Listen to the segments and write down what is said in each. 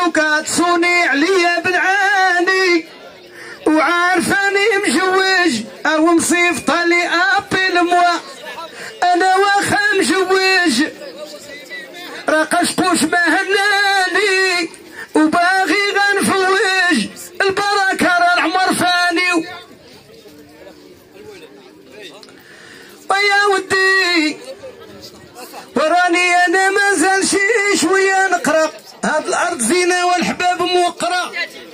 وكتصوني عليا بالعاني وعارفاني مجوج او مصيفطه لي ابي الموا انا واخا مجوج راه قشقوش ما هناني وباغي غنفوج البركه راه العمر فاني ويا ودي وراني انا مازال شي شويه نقرا هاد الارض زينه والحباب موقره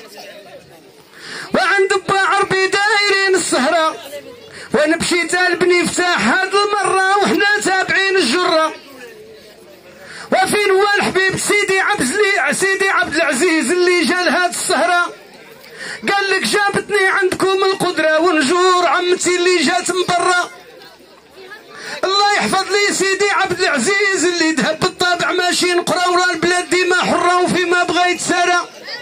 وعند با عربي دايرين السهره وانا مشيت لبني فتاح هاد المره وحنا تابعين الجره وفين هو الحبيب سيدي عبد العزيز اللي جا لهاد السهره قال لك جابتني عندكم القدره ونجور عمتي اللي جات من برا الله يحفظ لي سيدي عبد العزيز اللي ذهب بالطبع ماشي نقرا ورا البلاد ديما حره وفيما بغا يتسارى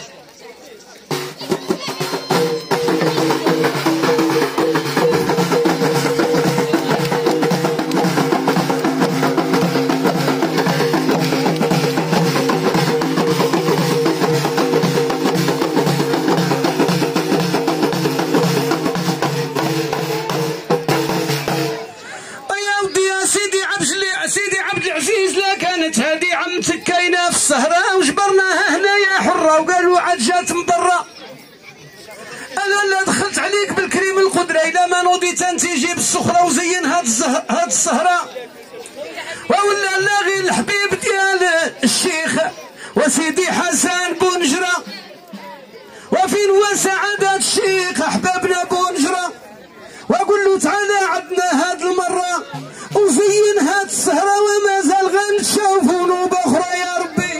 هادي عمتك كاينه في السهره وجبرناها هنايا حره وقالوا عاد جات من برا انا لا دخلت عليك بالكريم القدره الا ما نوضيت انت جيب السخره وزين هاد السهره وولا لا غير الحبيب ديال الشيخ وسيدي حسن بونجره وفين هو سعاده الشيخ احبابنا بونجره واقول له تعالى عندنا هاد المره وزين هاد السهره وما زال غنشوفوا نوبه اخرى يا ربي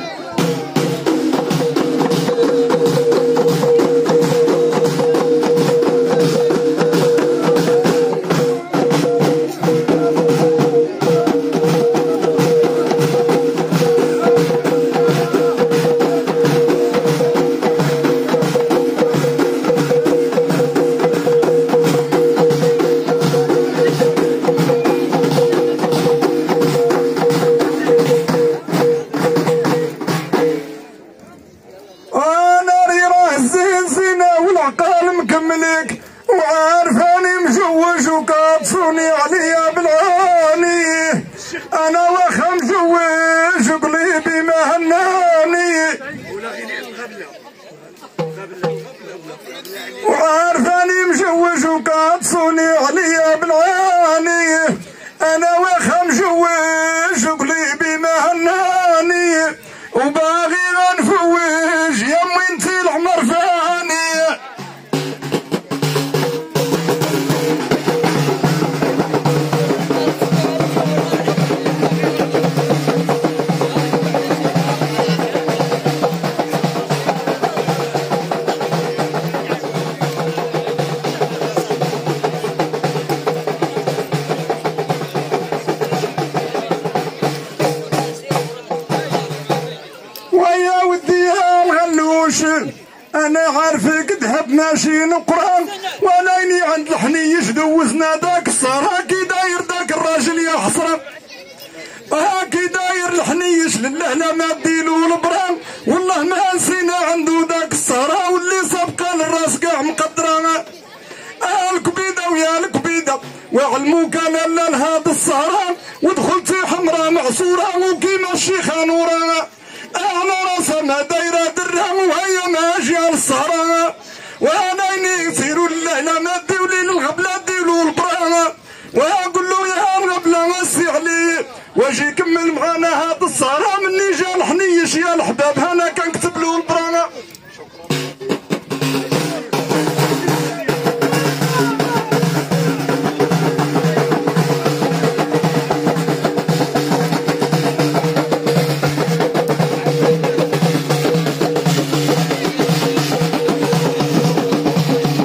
وعارفاني مجوج وكاتصوني عليا بالعاني انا واخا مجوج قلبي ما هناني وعارفاني مجوج وكاتصوني عليا بالعاني انا واخا مجوج قلبي ما هناني وباغي غنفوج يا امي انتي العمر فاني انا عارفك ذهب ماشي نقران وليني عند الحنيش دوزنا داك الصهر كي داير داك الراجل يا حسره هاكي داير الحنيش لله لا ما ديلو البران والله ما نسينا عنده داك الصهر واللي سابقه للراس كاع مقدرانه الكبيده ويا الكبيده وعلموك انا لا لهاد السهران ودخلت حمراء معصوره وكيما الشيخه نورانا انا راسها ما دايره درها وهي ماشيه للسهره وانا يصيروا لله ما ديولي للغبله ديولوا البرانه واقول له يا الغبله مسي عليه واجي كمل معانا هاد السهره مني جا الحنيش يا الحباب